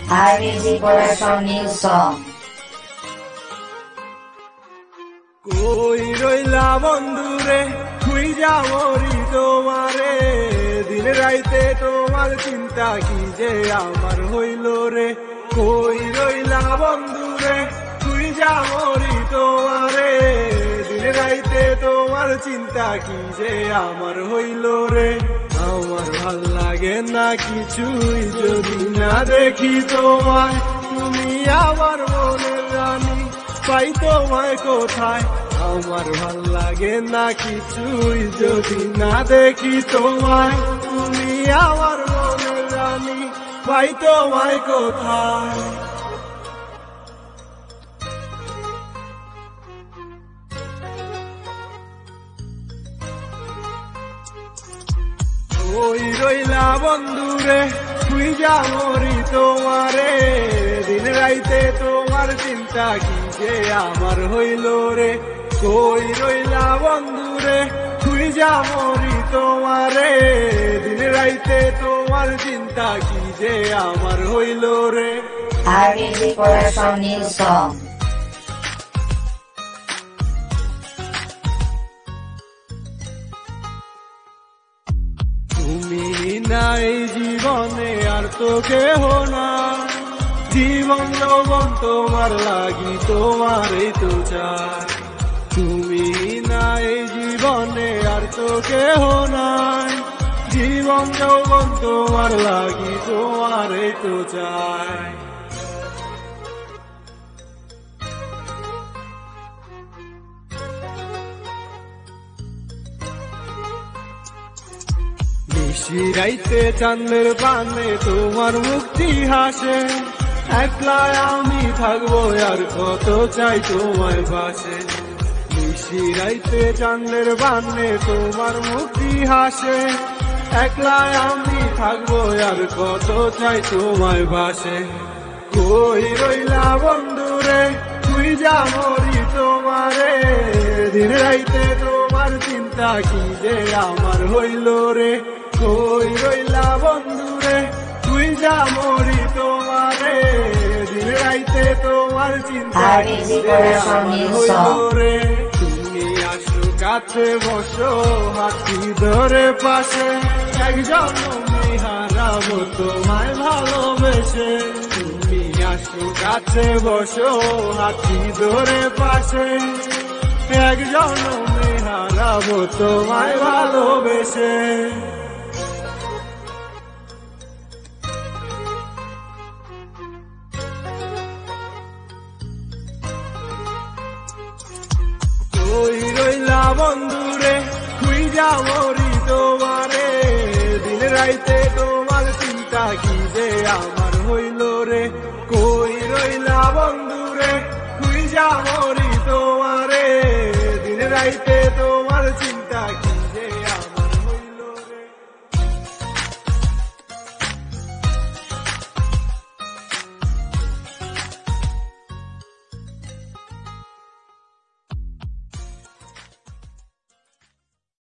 Music Production new song. कोई रोइला बंधुरे खुइजा मोरी तोमारे दिन राइते तोमार चिंता की जे आमार हইলো रे कोई रोइला बंधुरे खुइजा मोरी तोमारे दिन राइते तोमार चिंता की जे आमार हইলো रे আমার ভাল লাগে না কিছুই যদি না দেখি তোমায় তুমি আমার মনের রানী পাই তোমায় কোথায় আমার ভাল লাগে না কিছুই যদি না দেখি তোমায় তুমি আমার মনের রানী পাই তোমায় কোথায় ওই রইলা বন্ধুরে খুইজা মরি তোমারে দিন রাইতে তোমার চিন্তা কি যে আমার হইলো রে কই রইলা বন্ধুরে খুইজা মরি তোমারে দিন রাইতে তোমার চিন্তা কি যে আমার হইলো রে Music Production new song. তুমি নাই জীবনে আর তো কেহ না জীবন যৌবন তোমার লাগি তোমারই তো চাই তুমি নাই জীবনে আর তো কেহ নাই জীবন যৌবন তোমার লাগি তোমারই তো চাই নিশিরাইতে চাঁদের পানে তোমার মুক্তি হাসে একলা আমি থাকবো আর কত চাই তোমায় বাসে নিশিরাইতে চাঁদের পানে তোমার মুক্তি হাসে একলা আমি থাকবো আর কত চাই তোমায় বাসে কই রইলা বন্ধুরে তুই যা মরি তোমারে দিন রাইতে তোমার চিন্তা কি যে আমার হইলো রে কই রইলা বন্ধুরে তুই যা মরি তোমারে দিন রাইতে তোমার চিন্তা কি যে আমার হইলো রে তুমি আসো কাছে বসো হাতি ধরে পাশে একজন আমি হারাবো তোমায় ভালোবেসে তুমি আসো কাছে বসো হাতি ধরে পাশে একজন আমি হারাবো তোমায় ভালোবেসে কই রইলা বন্ধুরে খুইজা মরি তোমারে দিন রাইতে তোমার চিন্তা কি যে আমার হইলো রে কই রইলা বন্ধুরে খুইজা মরি